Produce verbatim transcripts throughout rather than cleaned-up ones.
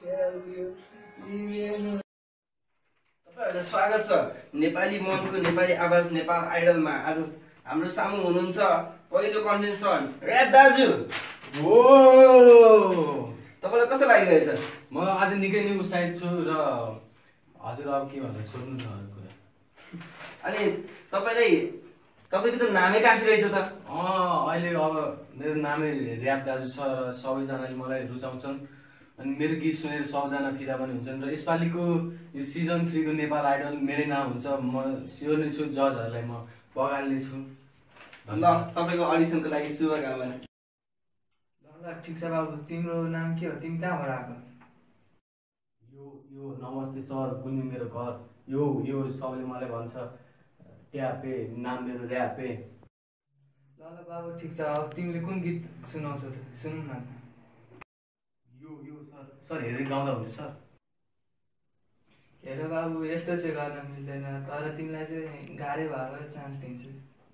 तपाईहरुलाई स्वागत छ नेपाली मनको नेपाली आवाज नेपाल आइडलमा। आज हाम्रो सामु हुनुहुन्छ पहिलो कन्टेस्टेन्ट र्याप दाजु। ओ तपाईलाई कस्तो लागिरहेछ? म आज निकै नै उत्साहित छु र हजुर अब के भन्नु सोध्नु न अरु कुरा। अनि तपाईलाई तपाईको त नामै काफी रहेछ त। अ अहिले अब मेरो नामै र्याप दाजु छ र सबैजनाले मलाई रुचाउँछन् अनि मेरो गीत सुनेर सबजना फिदा पनि हुन्छन् र यसपालिको यो सिजन थ्री को नेपाल आइडल मेरै नाम हुन्छ। म स्योर नै छु जजहरुलाई म बगाल्ने छु। ल तपाईको अडिसनको लागि शुभकामना। ल ठीक छ बाबु, तिम्रो नाम के हो? तिमी कहाँबाट आएको? यो यो नमस्ते सर, कुन्नी मेरो घर। यो यो सबले मलाई भन्छ ट्यापे, नाम मेरो र्यापे। ल ल बाबु ठीक छ, अब तिमीले कुन गीत सुनाउँछौ त सुनौ न। यो यो सर सर हेरेर गाउँदा हुन्छ सर? हेर बाबु, यस्तो चाहिँ गर्न मिल्दैन, तर तिमीलाई चाहिँ गाह्रै भएर चान्स दिन्छु।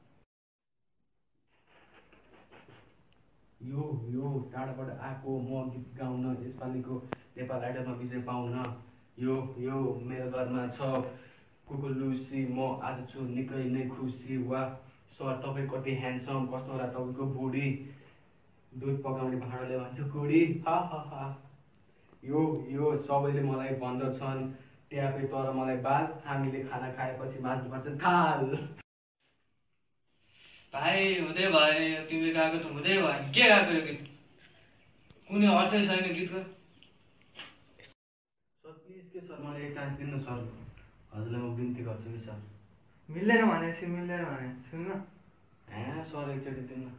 यो यो टाढाबाट आएको म गीत गाउन, यसपालिको नेपाल आइडलमा विजय पाउन। यो यो मेरो घरमा छ कुकुर लुसी, म आज छु निकै नै खुसी। वा सर तपाईँ कति ह्यान्डसम, कस्तो होला तपाईँको बुढी, दुध पकाउने भाँडाले भन्छ कुडी। हा हा हा। यो यो सबैले मलाई भन्दछन् ट्यापे, तर मलाई बाल, हामीले खाना खाएपछि माझ्नुपर्छ थाल। भाइ हुँदै भएन, तिमीले गाएको त हुँदै भएन। के गाएको यो गीत? कुनै अर्थै छैन गीतको। सर प्लिज के सर, मलाई एक चान्स दिनु सर, हजुरलाई म बिन्ती गर्छु कि सर। मिल्दैन भनेपछि मिल्दैन भने सुन्न। ए सर एकचोटि दिनु।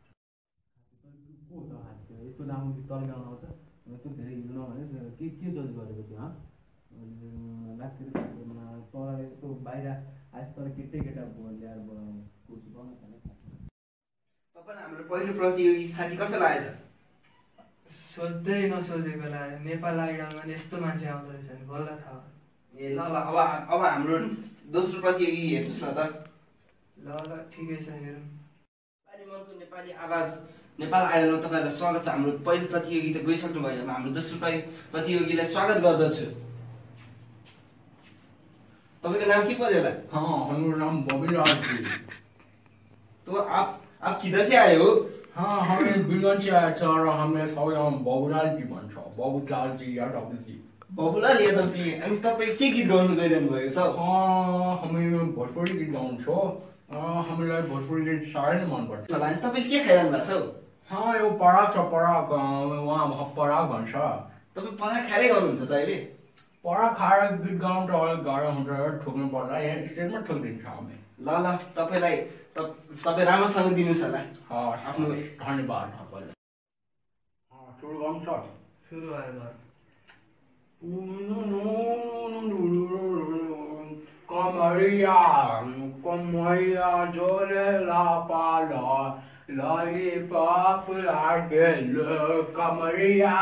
को त हात्यो यस्तो लामो गीत तल गाउन आउँछ? यस्तो धेरै हिँड्नु भने के के जज गरेको थियो? लाग्थ्यो तर यस्तो बाहिर आज तर केटै केटा ल्याएर कुर्सी बनाउँछ। तपाईलाई हाम्रो पहिलो प्रतियोगी साथी कस्तो लाग्यो? सोच्दै नसोचेको लाग्यो, नेपाल आइडलमा यस्तो मान्छे आउँदो रहेछ नि बल्ल थाहा। ए ल ल अब अब हाम्रो दोस्रो प्रतियोगी हेर्नुस् न त। ल ल ठिकै छ हेरौँ। नेपाली मनको नेपाली आवाज नेपाल आइडलमा तपाईहरुलाई स्वागत छ। हाम्रो पहिलो प्रतियोगी त गइसक्नु भयो, अब हाम्रो दोस्रो प्रतियोगीलाई स्वागत गर्दछु। तपाईको नाम के पर्यो होला? हाँ, हाम्रो नाम बबीलाल जी। तो आप आप किधर से आए हो? हाँ, हमें बिगन से आया था और हमें सबै हम बबीलाल जी भन्छ। बबीलाल जी यादव जी। बबुलाल यादव जी, अनि तपाईँ के गीत गाउनु गइरहनु भएको छ? हाँ, हामी भोजपुरी गीत गाउँछौँ। हामीलाई भोजपुरी गीत साह्रै नै मनपर्छ। अनि तपाईँ के खाइरहनु भएको छ? हाँ, यो पराग छ, पराग उहाँ पराग भन्छ। तपाईँ पराग खाएरै गाउनुहुन्छ त अहिले? पराग खाएर गीत गाउनु त अलिक गाह्रो हुन्छ, ठोक्नु पर्ला, यहाँ स्टेजमा ठोकिदिन्छ हामी। ल ल तपाईँलाई तपाईँ राम्रोसँग दिनुहोस् होला। आफ्नो धन्यवाद तपाईँलाई। सुरु गर्नु सर? सुरु भयो घर। कमरिया कमरिया जोरेला पाला लॉलीपॉप लागेल कमरिया।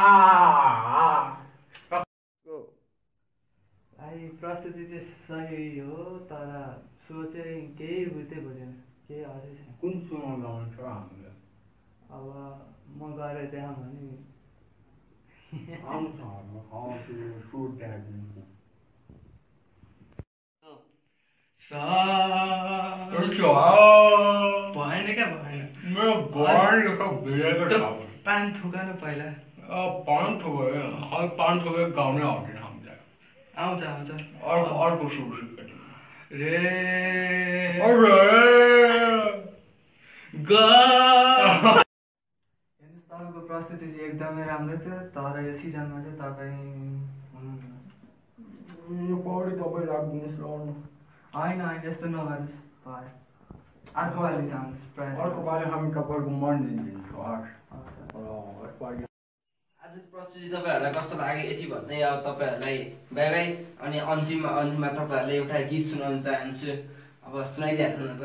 भाइ प्रस्तुति चाहिँ सही हो, तर सो चाहिँ केही बुझ्दै बुझेन, केही अझै छैन। कुन सुरमा गाउँछ हामीले? अब म गएर देखाउँ भने आउँछ सुर त्यहाँदेखि भएन क्या भएन। मेरो घर भिडेको छ। पान थुकानु पहिला। पान थुक्यो, पान थुक्यो गाउनै आउँदैन हामीलाई। आउँछ आउँछ। अर्को अर्को सुर सिक्यो रे हेर्नुहोस्, तपाईँको प्रस्तुति चाहिँ एकदमै राम्रो थियो, तर यो सिजनमा चाहिँ तपाईँ हुनुहुन्न। यो पौडी तपाईँ राखिदिनुहोस् ल। होइन होइन यस्तो नगर्नुहोस्, भयो अर्को पालि जानुहोस्। प्रायः अर्को पालि हामी तपाईँको मन दिन्छौँ। आजको प्रस्तुति तपाईँहरूलाई कस्तो लाग्यो यति भन्दै अब तपाईँहरूलाई बाई बाई। अनि अन्तिममा अन्तिममा तपाईँहरूलाई एउटा गीत सुनाउन चाहन्छु। अब सुनाइदिइहाल्नु न त।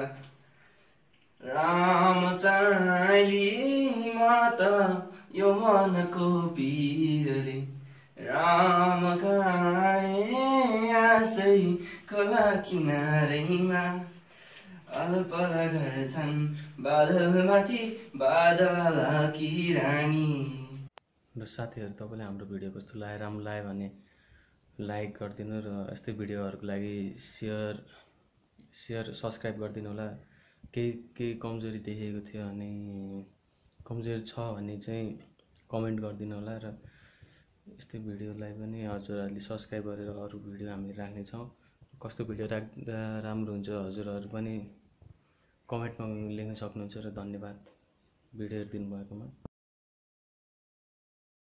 राम साइलीमा त यो मनको पिरले राम गाए आसै खोला किनारैमा अल्पल गर्छन् बादलमाथि बादल कि रानी। र साथीहरू तपाईँले हाम्रो भिडियो कस्तो लाग्यो राम्रो लाग्यो भने लाइक गरिदिनु र यस्तै भिडियोहरूको लागि सेयर सेयर सब्सक्राइब गरिदिनु होला। केही केही कमजोरी देखेको थियो अनि कमजोरी छ भने चाहिँ कमेन्ट गरिदिनु होला र यस्तै भिडियोलाई पनि हजुरहरूले सब्सक्राइब गरेर अरू भिडियो हामी राख्नेछौँ। कस्तो भिडियो राख्दा राम्रो हुन्छ हजुरहरू पनि कमेन्टमा लेख्न सक्नुहुन्छ र धन्यवाद भिडियो हेरिदिनु भएकोमा।